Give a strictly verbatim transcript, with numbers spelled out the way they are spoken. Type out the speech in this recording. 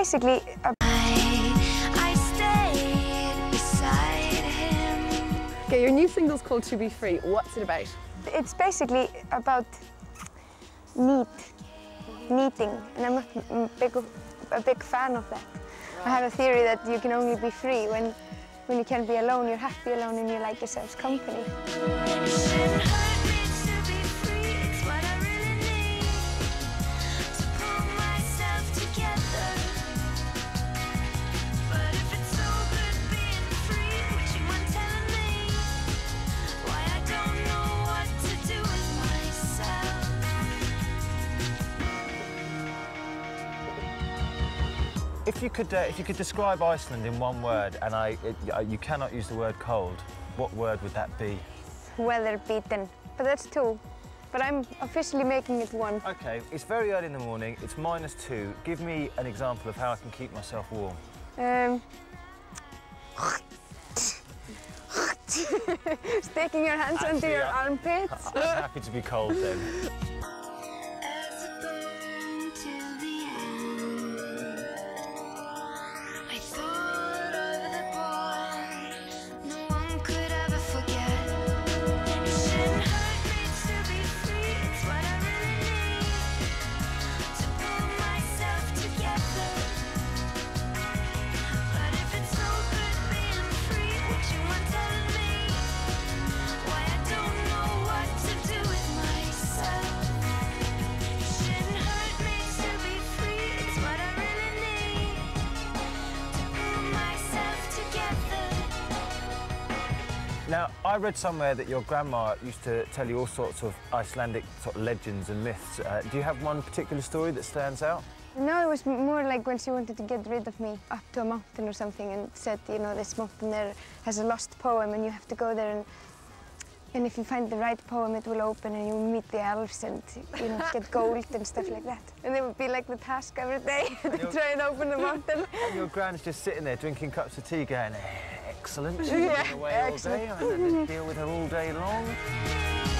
basically a I stayed beside him. Okay, your new single's called To Be Free. What's it about? It's basically about need, needing, and I'm a big, a big fan of that. I have a theory that you can only be free when, when you can be alone, you're happy alone and you like yourself's company. If you could, uh, if you could describe Iceland in one word, and I, it, uh, you cannot use the word cold, what word would that be? Weather beaten, but that's two. But I'm officially making it one. Okay, it's very early in the morning, it's minus two. Give me an example of how I can keep myself warm. Um, sticking your hands Actually, under your I, armpits. I'm happy to be cold then. Now, I read somewhere that your grandma used to tell you all sorts of Icelandic sort of legends and myths. Uh, do you have one particular story that stands out? No, it was more like when she wanted to get rid of me up to a mountain or something and said, you know, this mountain there has a lost poem and you have to go there and and if you find the right poem, it will open and you will meet the elves and, you know, get gold and stuff like that. And it would be like the task every day to try and open the mountain. And your grand's just sitting there drinking cups of tea going, excellent, she's Yeah, been away excellent. all day, I'm going to deal with her all day long.